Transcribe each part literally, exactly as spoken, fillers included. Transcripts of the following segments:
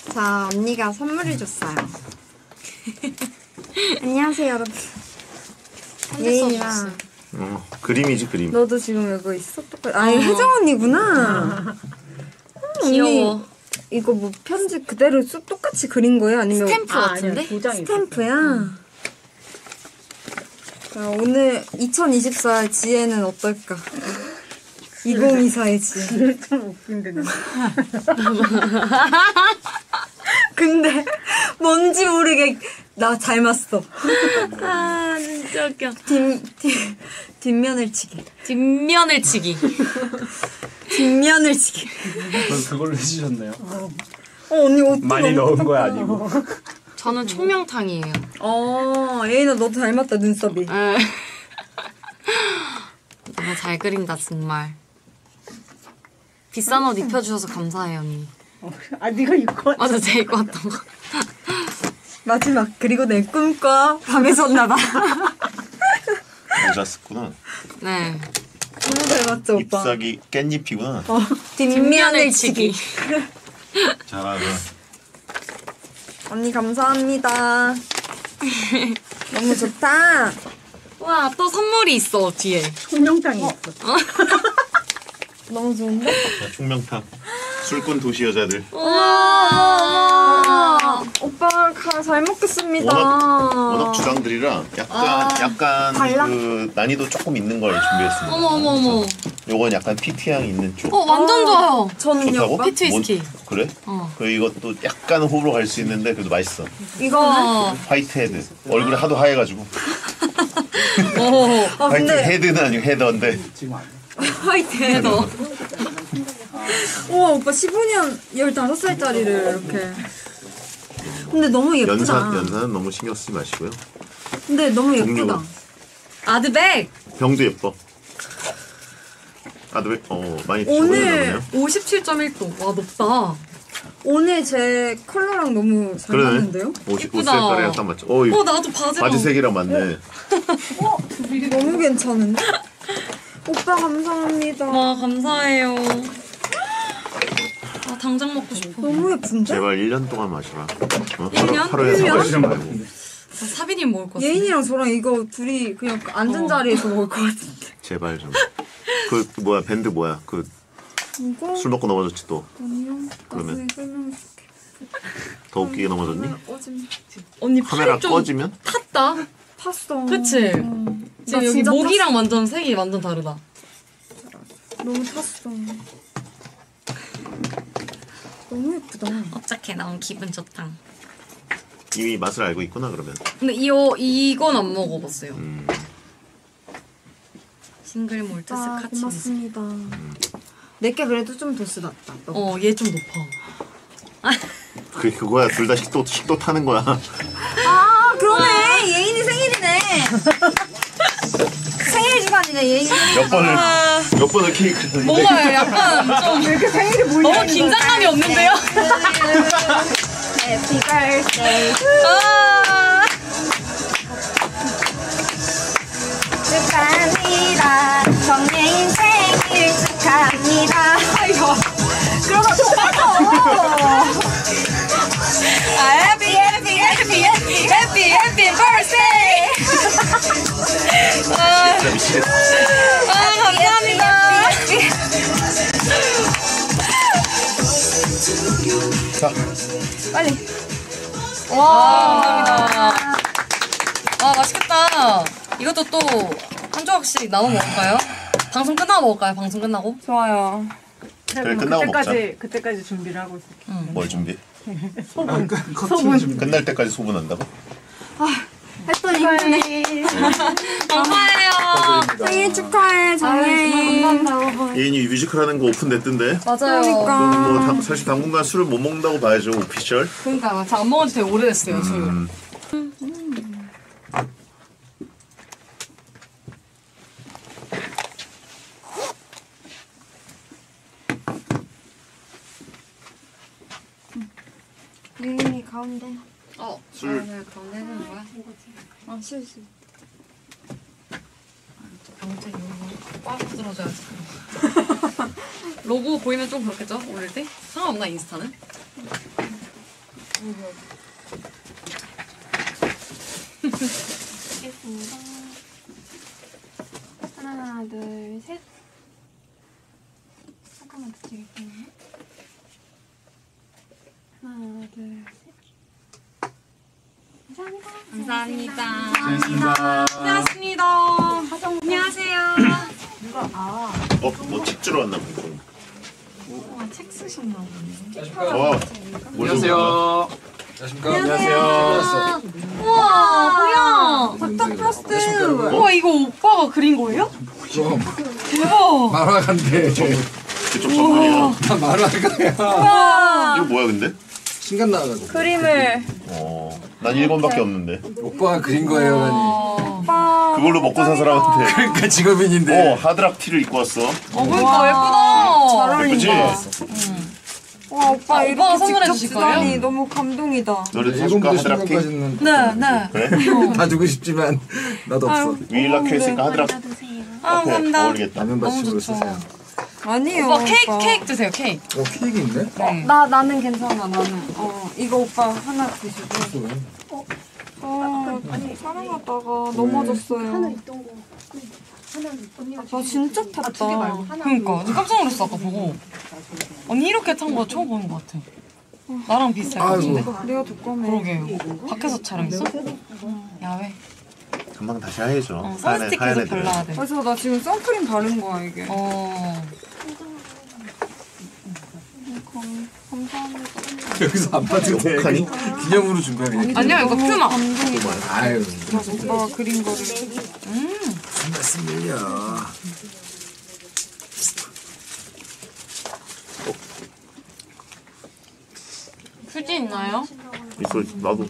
자, 언니가 선물을 줬어요. 안녕하세요, 여러분. 예인이랑. 어, 그림이지, 그림. 너도 지금 여기 있어? 똑같... 아, 이거 혜정 언니구나. 귀여워. 언니, 이거 뭐 편지 그대로 쑥 똑같이 그린 거예요? 아니면 스탬프 아, 같은데? 스탬프야? 음. 자, 오늘 이천이십사 지혜는 어떨까? 이천이십사의 지혜. 좀 웃긴데. 근데 뭔지 모르게 나 닮았어. 아 진짜 웃겨. 뒷, 뒷, 뒷면을 치기. 뒷면을 치기. 뒷면을 치기. 그럼 그걸로 해주셨네요. 어, 언니 옷도 많이 너무... 넣은 거야 아니고. 저는 총명탕이에요. 어, 예인아 너도 닮았다 눈썹이. 너무 잘 그린다 정말. 비싼 옷 입혀주셔서 감사해요 언니. 어, 아 네가 입고 맞아 제가 입고 왔던 거. 마지막 그리고 내 꿈꿔 밤에 섰나봐. 모자 쓰구나. 네. 너무 닮았죠 오빠. 잎사귀 깻잎이구나. 어, 뒷면을 치기. 잘하네. 언니 감사합니다. 너무 좋다. 와 또 선물이 있어 뒤에. 총명장이 있어. 너무 좋은데? 총명탕. 술꾼 도시 여자들. 와 오빠 가, 잘 먹겠습니다. 워낙, 워낙 주당들이라 약간 아, 약간 달라? 그 난이도 조금 있는 걸 준비했습니다. 어머 어머 어머. 요건 약간 피티 향 있는 쪽. 어 완전 좋아요. 저는요 좋다고? 오빠? 피트 위스키. 뭔- 그래? 어. 그 이것도 약간 호불호 갈 수 있는데 그래도 맛있어. 이거 화이트 헤드. 얼굴이 하도 하얘가지고. 오. 아 화이트 근데 헤드는 아니고 헤더인데. 지금 안 돼. 화이트 헤더. 우와 오빠 십오 년 열다섯 살짜리를 이렇게. 근데 너무 예쁘다. 연산 연산은 너무 신경 쓰지 마시고요. 근데 너무 예쁘다. 종류. 아드백. 병도 예뻐. 아, 너 왜? 어 많이 오늘 적어내네요. 오십칠 점 일 도. 와 높다. 오늘 제 컬러랑 너무 잘 그러네. 맞는데요? 옷 예쁘다. 색깔이랑 딱 맞죠. 어, 어 나도 바지. 바지 색이랑 맞네. 너무 괜찮은데? 오빠 감사합니다. 와 감사해요. 아 당장 먹고 싶어. 너무 예쁜데? 제발 일 년 동안 마셔라. 어? 일 년? 하루, 하루에 일 년? 사발씩 말고. 아, 사비님 먹을 것 같아. 예인이랑 저랑 이거 둘이 그냥 앉은 어. 자리에서 먹을 것 같은데. 제발 좀. 그, 그 뭐야 밴드 뭐야? 그 술 이거? 먹고 넘어졌지 또. 아니요. 그러면? 나중에 설명해줄게. 더 웃기게 넘어졌니? 카메라 꺼지면. 언니 카메라 팔이 좀 꺼지면? 탔다. 팠어. 그치? 어. 지금 나 여기 진짜 목이랑 완전 색이 완전 다르다. 탔어. 너무 탔어. 너무 예쁘다. 어떡해 너무 기분 좋다. 이미 맛을 알고 있구나 그러면. 근데 이거 이건 안 먹어봤어요. 음. 싱글 몰트 아, 스카치. 고맙습니다. 내게 그래도 좀 도수 낮다. 너. 어얘 좀 높아. 그게 그거야. 둘 다 식도 식도 타는 거야. 아 그러네. 예인이 생일이네. 생일 주간이네 예인이. 몇 번을 몇 번을 케이크를. 뭔가 약간 좀 너무 긴장감이 없는데요? Happy birthday. 아 축하합니다. 정예인 생일 축하합니다. 아이고. 그러다 또 빠져. Happy happy happy happy happy happy birthday. 아, 진짜 미치겠어. 아 감사합니다. 자, 빨리. 와 감사합니다. 와 맛있겠다. 이것도 또 한 조각씩 나눠 먹을까요? 방송 끝나고 먹을까요? 방송 끝나고? 좋아요. 그래, 끝나고 그때까지 그때까지 준비를 하고 있을게. 뭘 준비? 소분. 커팅 좀. 끝날 때까지 소분한다고? 했더니 힘드네. 감사해요. 생일 축하해 정예인. 감사합니다. 예인이 뮤지컬 하는 거 오픈됐던데. 맞아요. 그러니까. 그럼 뭐 다, 사실 당분간 술을 못 먹는다고 봐야죠 오피셜. 그러니까 저 안 먹은 지 되게 오래됐어요. 술. 음. 예인이 가운데. 어. 술. 네, 가운데 해주는 거야? 아 실수. 병재 이거 꽉 들어줘야지. 로고 보이면 좀 그렇겠죠? 올릴 때? 상관없나 인스타는? 알겠습니다. 하나, 둘, 셋. 잠깐만 드시겠어요? 하나, 둘, 셋. 감사합니다. 감사합니다. 고생했습니다. 고생하셨습니다. 안녕하세요. 어, 뭐 책 주러 왔나 보다. 와, 책 쓰셨나 보네. 어, 안녕하세요. 안녕하세요. 우와, 뭐야. 닥터 프로스트. 우와, 이거 오빠가 그린 거예요? 좀 대박. 만화가인데 그쪽 선물이야. 나 만화가야. 우와. 이거 뭐야 근데? 신간 나와가지고 그림을. 어, 난 일 권밖에 없는데. 오빠가 그린 거예요. 나니. 오빠. 그걸로 먹고 산 사람한테. 그러니까 직업인인데 어, 하드락 티를 입고 왔어. 어, 그러니까 예쁘다. 예쁘지? 와 오빠 아, 이렇게 오빠가 선물해 직접 주실 거예요? 주다니 너무 감동이다. 너를 사줄까 일본부터 하드락 티? 신간까지는 네, 네. 그래? 다 주고 싶지만 나도 없어. 위일락 했으니까 하드락 받아주세요. 아, 앞에 감사합니다. 어울리겠다. 라면 너무 받침으로 좋죠. 쓰세요. 아니요. 오빠 케이크, 오빠. 케이크 드세요, 케이크. 어 케이크 있네? 네. 나 나는 괜찮아 나는. 어 이거 오빠 하나 드시고. 어 아니 촬영하다가 넘어졌어요. 하나 있던 거. 하나 언니가 나 진짜 탔다. 두개 말고 하나. 그러니까 저 깜짝 놀랐어 아까 보고. 언니 이렇게 탄 거 처음 보는 것 같아. 나랑 비슷할 것 아이고. 같은데. 내가 두꺼네. 그러게요. 밖에서 촬영했어? 야외. 금방 다시 하얘져. 어, 하얀 애- 선스틱 하얀 계속 애들은. 발라야 돼. 그래서 나 지금 선크림 바른 거야 이게. 어. 감사합니다. 여기서 안 받은 게 어떡하니? 기념으로 준 거야 그냥. 아니야 이거 퓨마. 감동이다. 아유 오빠가 그린 거를. 음. 말씀 밀려. 휴지 있나요? 있어, 나도.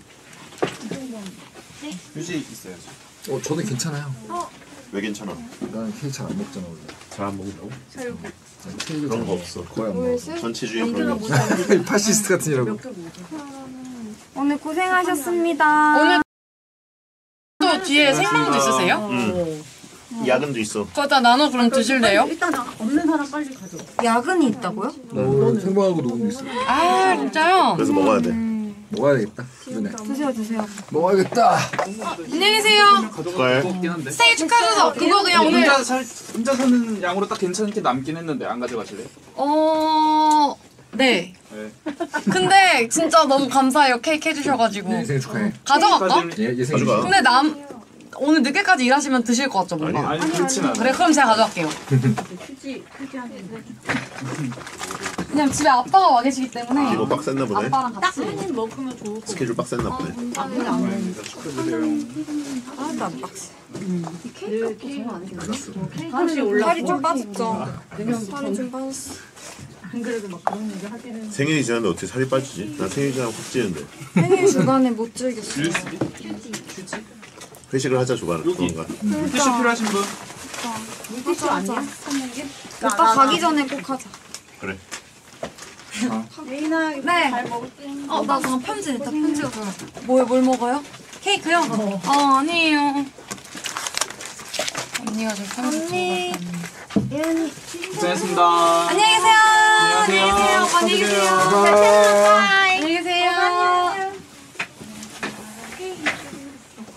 휴지 있어요. 어 저는 괜찮아요. 왜 괜찮아? 난 케이크 잘 안 먹잖아 원래. 잘 안 먹는다고? 난 케이크 그런 잘 거 안 없어. 먹어. 거의 안 먹어. 전체주의 그런 거 없어. 파시스트 같은 이라고. 오늘 고생하셨습니다. 오늘 또 뒤에 생방도 있으세요? 응. 야근도 있어. 그거 다 나눠 그럼 드실래요? 일단 없는 사람 빨리 가져. 야근이 있다고요? 나 생방하고 녹음도 있어. 아 진짜요? 그래서 먹어야 돼. 먹어야 되겠다. 그러네. 드세요 드세요. 먹어야겠다. 안녕히 계세요. 국가에 없긴 한데. 생일 축하드려서 그거 그냥 오늘 혼자 살 혼자 사는 양으로 딱 괜찮게 남긴 했는데 안 가져가실래요? 어... 네. 네. 근데 진짜 너무 감사해요. 케이크 해주셔가지고. 예, 생일 축하해. 가져갈까? 예, 예 생일 가져가. 축하해. 근데 남 오늘 늦게까지 일하시면 드실 것 같죠 뭔가? 아니 그렇진 않아. 그래 그럼 제가 가져갈게요. 휴지 휴지 한 개. 그냥 집에 아빠가 와 계시기 때문에 이거 빡셌나 보네. 아빠랑 같이. 한입 먹으면 좋을 거. 스케줄 빡셌나 보네. 축하드려요. 하나도 안 빡세. 다시 올라. 살이 좀 빠졌죠. 살이 좀 빠졌어. 안 그래도 막 그런 얘기 하기는. 생일이 지났는데 어떻게 살이 빠지지? 나 생일 지나면 확 찌는데. 생일 주간에 못 즐겼어. 회식을 하자 주말 그런가? 티슈 필요하신 분? 티슈 아니야? 오빠 가기 전에 꼭 하자. 그래. 예인아 네. 잘 먹을게. 어, 나 그럼 편지 냈다. 편지가 그 뭐요? 뭘 먹어요? 케이크요? 어, 아니에요. 언니가 저 편지 언니. 예은이. 고생했습니다. 안녕히 계세요. 안녕히 계세요. 안녕히 계세요. 안녕히 계세요. 바이바이.